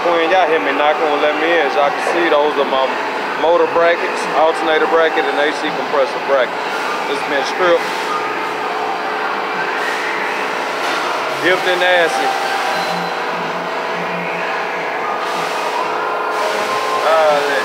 Queen, y'all hear me knocking, will let me in. As y'all can see, those are my motor brackets, alternator bracket, and AC compressor bracket. This has been stripped, dipped in acid.